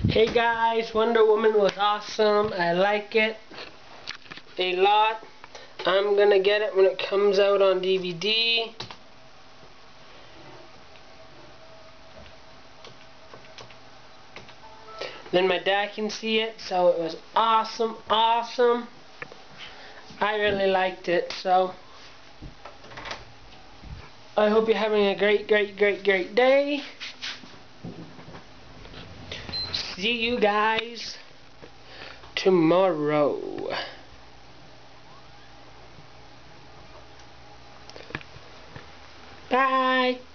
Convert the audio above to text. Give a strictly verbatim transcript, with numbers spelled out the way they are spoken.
Hey guys, Wonder Woman was awesome. I like it a lot. I'm gonna get it when it comes out on D V D. Then my dad can see it, so it was awesome, awesome. I really liked it, so I hope you're having a great, great, great, great day. See you guys tomorrow. Bye.